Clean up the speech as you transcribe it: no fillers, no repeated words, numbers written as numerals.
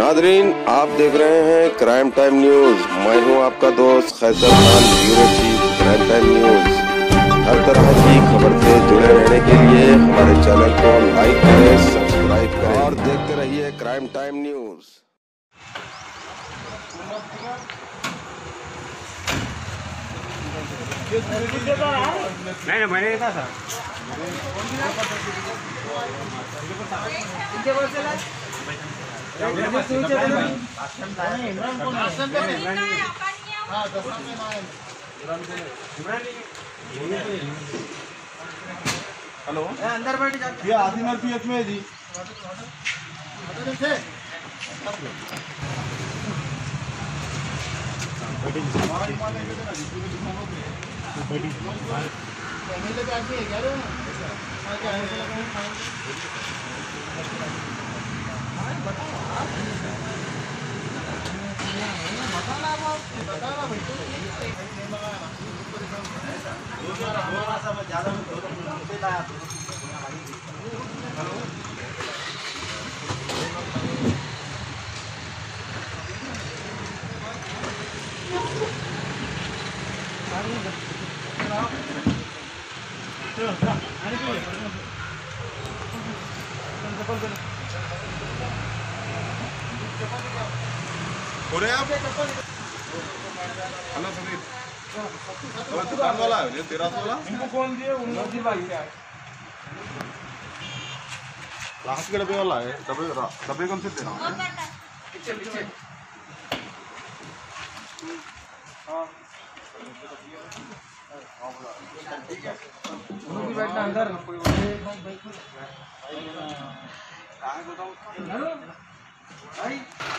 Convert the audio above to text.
Nadreen, आप देख रहे हैं क्राइम टाइम न्यूज। मैं हूं आपका दोस्त Qaiser Khan, bureau chief crime time news. हर तरह की खबर से जुड़े रहने के लिए हमारे चैनल को लाइक करें, सब्सक्राइब करें और देखते रहिए क्राइम टाइम न्यूज। नहीं मैंने था सर हेलो अंदर बैठ जाते ये आदिन और पीएच में जी हो रहे आप हेलो समीर दुकान वाला है ये 1300 वाला इनको कौन दिए उनको दिलवाई क्या लास्ट के डब्बे वाला है डब्बे कौन से दे रहा हूं पीछे पीछे हां ठीक है उनको बैठना अंदर कोई कहां बताऊं हेलो भाई